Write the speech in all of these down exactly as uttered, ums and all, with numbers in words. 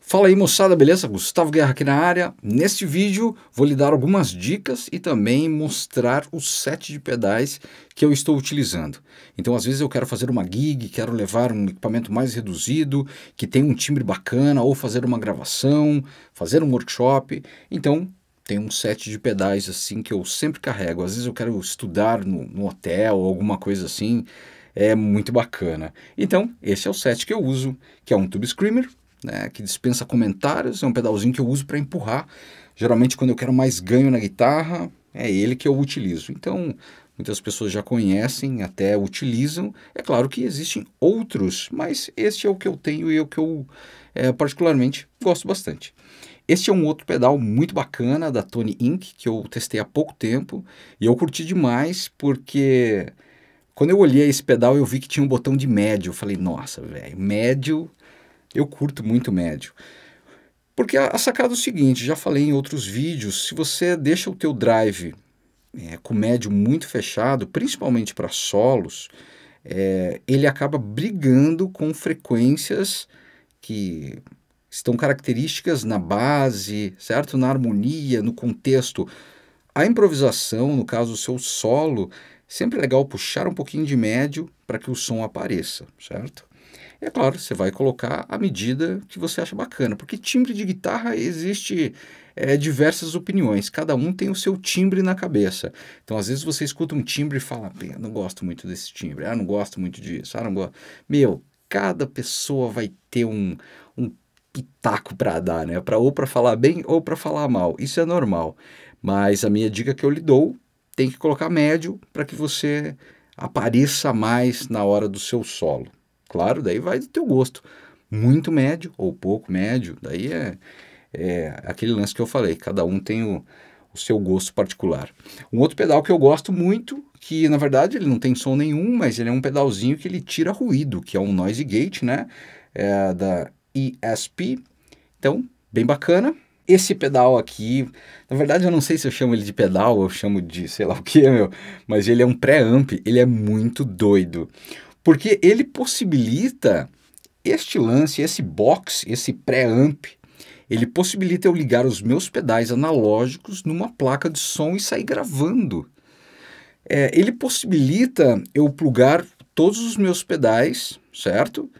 Fala aí moçada, beleza? Gustavo Guerra aqui na área. Neste vídeo vou lhe dar algumas dicas e também mostrar o set de pedais que eu estou utilizando. Então às vezes eu quero fazer uma gig, quero levar um equipamento mais reduzido, que tem um timbre bacana, ou fazer uma gravação, fazer um workshop. Então tem um set de pedais assim que eu sempre carrego. Às vezes eu quero estudar no, no hotel ou alguma coisa assim, é muito bacana. Então esse é o set que eu uso, que é um Tube Screamer, né, que dispensa comentários, é um pedalzinho que eu uso para empurrar. Geralmente quando eu quero mais ganho na guitarra, é ele que eu utilizo. Então muitas pessoas já conhecem, até utilizam. É claro que existem outros, mas este é o que eu tenho e é o que eu é, particularmente gosto bastante. Este é um outro pedal muito bacana da Tony Inc, que eu testei há pouco tempo e eu curti demais porque quando eu olhei esse pedal eu vi que tinha um botão de médio. Eu falei, nossa, velho, médio... Eu curto muito médio, porque a, a sacada é o seguinte, já falei em outros vídeos, se você deixa o teu drive é, com médio muito fechado, principalmente para solos, é, ele acaba brigando com frequências que estão características na base, certo? Na harmonia, no contexto. A improvisação, no caso o seu solo, sempre é legal puxar um pouquinho de médio para que o som apareça, certo? É claro, você vai colocar a medida que você acha bacana, porque timbre de guitarra existe é, diversas opiniões, cada um tem o seu timbre na cabeça. Então, às vezes você escuta um timbre e fala, não gosto muito desse timbre, ah, não gosto muito disso, ah, não gosto... Meu, cada pessoa vai ter um, um pitaco para dar, né? Pra, ou para falar bem ou para falar mal, isso é normal. Mas a minha dica que eu lhe dou, tem que colocar médio para que você apareça mais na hora do seu solo. Claro, daí vai do teu gosto, muito médio ou pouco médio, daí é, é aquele lance que eu falei, cada um tem o, o seu gosto particular. Um outro pedal que eu gosto muito, que na verdade ele não tem som nenhum, mas ele é um pedalzinho que ele tira ruído, que é um Noise Gate, né, é da E S P, então bem bacana. Esse pedal aqui, na verdade eu não sei se eu chamo ele de pedal ou eu chamo de sei lá o que, meu, mas ele é um pré-amp, ele é muito doido. Porque ele possibilita este lance, esse box, esse pré-amp, ele possibilita eu ligar os meus pedais analógicos numa placa de som e sair gravando. É, ele possibilita eu plugar todos os meus pedais, certo?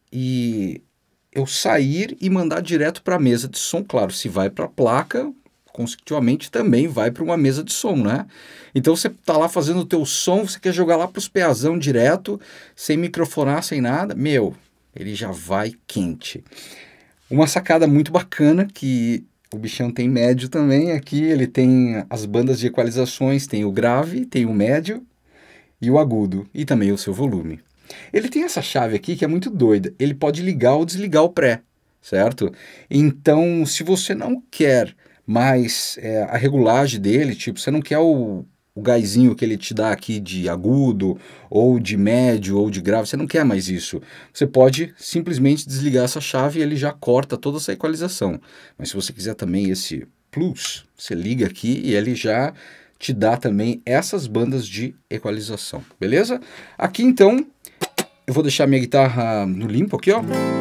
E eu sair e mandar direto para a mesa de som, claro, se vai para a placa... consecutivamente também vai para uma mesa de som, né? Então você tá lá fazendo o teu som, você quer jogar lá para os peazão direto, sem microfonar, sem nada, meu, ele já vai quente. Uma sacada muito bacana, que o bichão tem médio também, aqui ele tem as bandas de equalizações, tem o grave, tem o médio e o agudo, e também o seu volume. Ele tem essa chave aqui que é muito doida, ele pode ligar ou desligar o pré, certo? Então, se você não quer... mas é, a regulagem dele, tipo, você não quer o, o gásinho que ele te dá aqui de agudo, ou de médio, ou de grave, você não quer mais isso. Você pode simplesmente desligar essa chave e ele já corta toda essa equalização. Mas se você quiser também esse plus, você liga aqui e ele já te dá também essas bandas de equalização, beleza? Aqui então, eu vou deixar minha guitarra no limpo aqui, ó.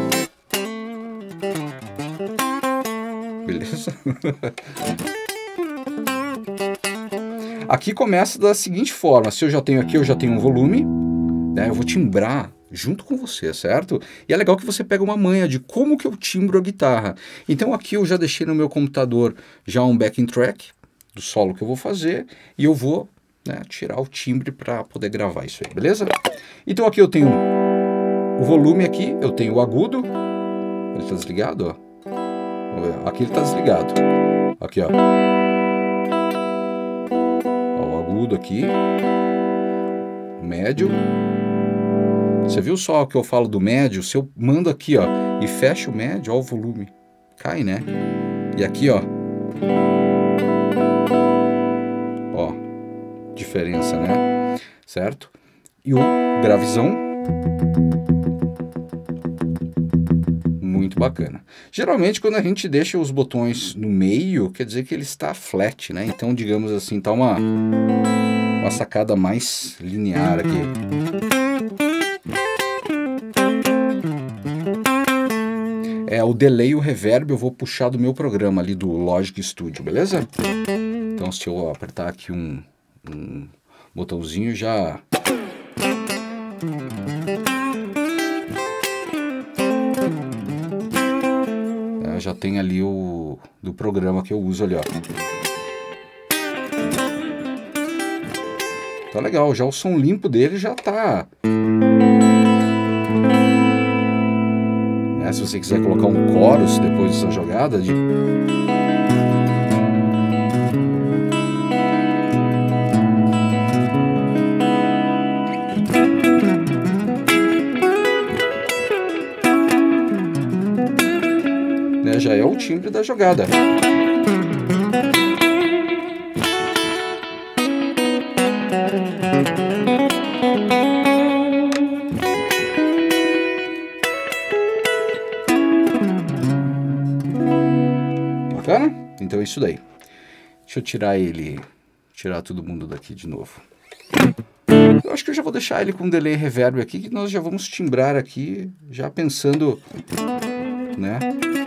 Beleza? Aqui começa da seguinte forma, se eu já tenho aqui, eu já tenho um volume, né, eu vou timbrar junto com você, certo? E é legal que você pega uma manha de como que eu timbro a guitarra. Então aqui eu já deixei no meu computador já um backing track do solo que eu vou fazer e eu vou, né, tirar o timbre para poder gravar isso aí, beleza? Então aqui eu tenho o volume aqui, eu tenho o agudo, ele tá desligado, ó. Aqui ele está desligado. Aqui, ó. Ó. O agudo aqui. O médio. Você viu só que eu falo do médio? Se eu mando aqui, ó, e fecho o médio, ó, o volume cai, né? E aqui, ó. Ó. Diferença, né? Certo? E o gravezão. Muito bacana. Geralmente quando a gente deixa os botões no meio, quer dizer que ele está flat, né? Então, digamos assim, tá uma, uma sacada mais linear aqui. é o delay e o reverb eu vou puxar do meu programa ali do Logic Studio, beleza? Então se eu apertar aqui um, um botãozinho já... É, já tem ali o do programa que eu uso ali, ó. Tá legal, já o som limpo dele já tá... É, se você quiser colocar um chorus depois dessa jogada de... Né, já é o timbre da jogada. Bacana? Então é isso daí. Deixa eu tirar ele, tirar todo mundo daqui de novo. Eu acho que eu já vou deixar ele com delay e reverb aqui, que nós já vamos timbrar aqui, já pensando, né?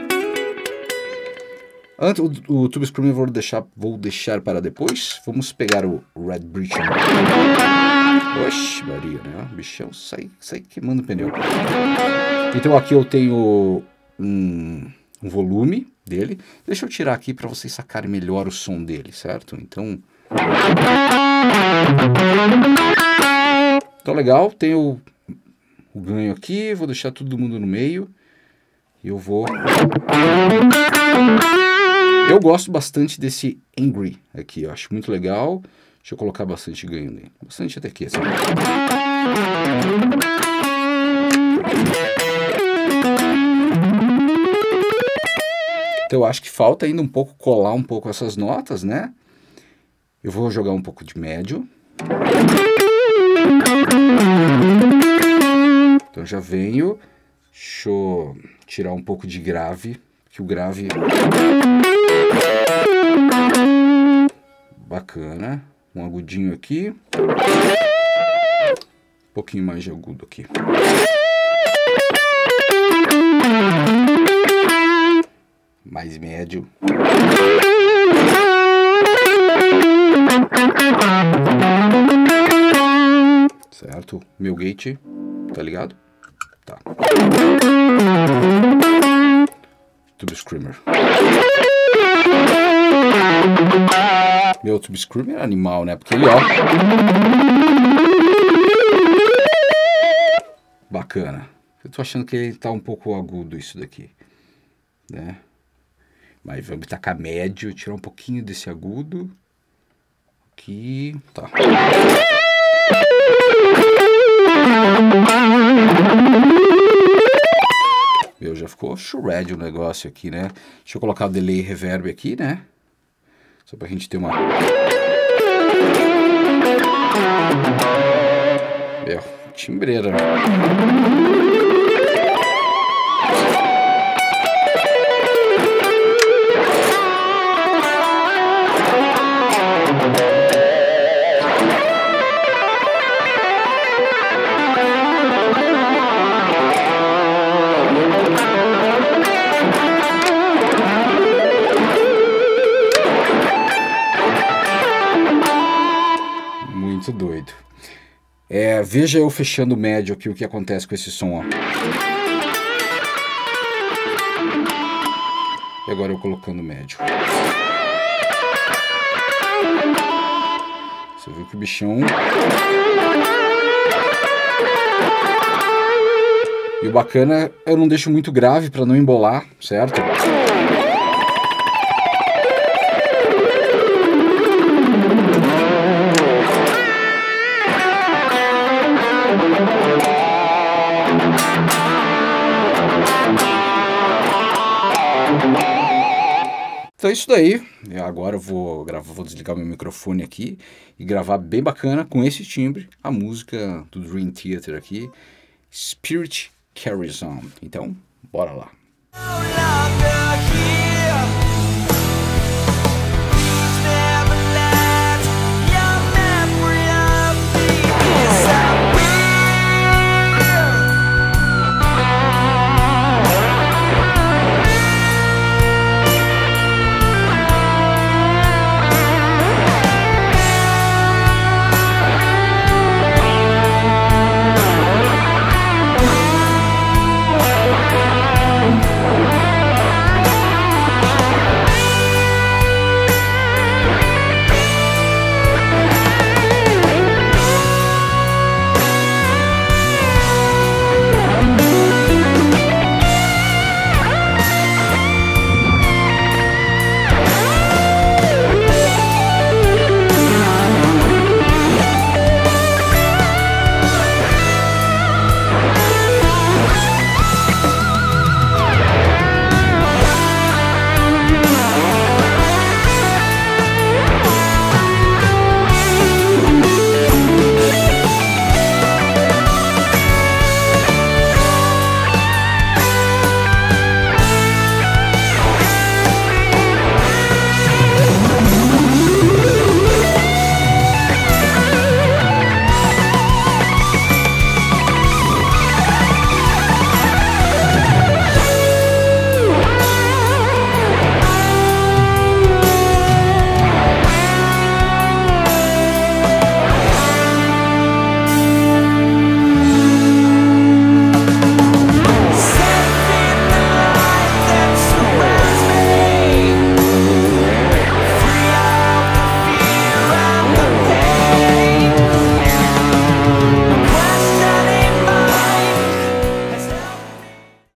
Antes, o, o Tube Screamer eu vou deixar, vou deixar para depois. Vamos pegar o Red Breach. Oxe, Maria, né? O bichão sai, sai queimando o pneu. Então aqui eu tenho um, um volume dele. Deixa eu tirar aqui para vocês sacarem melhor o som dele, certo? Então... Então legal, tem o, o ganho aqui, vou deixar todo mundo no meio. E eu vou... Eu gosto bastante desse Angry aqui, eu acho muito legal. Deixa eu colocar bastante ganho nele. Bastante até aqui, assim. Então eu acho que falta ainda um pouco colar um pouco essas notas, né? Eu vou jogar um pouco de médio. Então já venho. Deixa eu tirar um pouco de grave, que o grave... Bacana. Um agudinho aqui. Um pouquinho mais de agudo aqui. Mais médio. Certo? Meu gate, tá ligado? Tá. Tube Screamer. Meu Tube Screamer é animal, né? Porque ele, ó... Bacana. Eu tô achando que ele tá um pouco agudo isso daqui, né? Mas vamos tacar médio, tirar um pouquinho desse agudo. Aqui, tá. Meu, já ficou shred o negócio aqui, né? Deixa eu colocar o delay e reverb aqui, né? Só pra gente ter uma... Meu, timbreira. Muito doido. É, veja eu fechando o médio aqui, o que acontece com esse som, ó. E agora eu colocando o médio. Você viu que o bichão... E o bacana, eu não deixo muito grave para não embolar, certo? Então é isso daí. Eu agora eu vou gravar, vou desligar meu microfone aqui e gravar bem bacana com esse timbre a música do Dream Theater aqui, Spirit Carries On. Então, bora lá.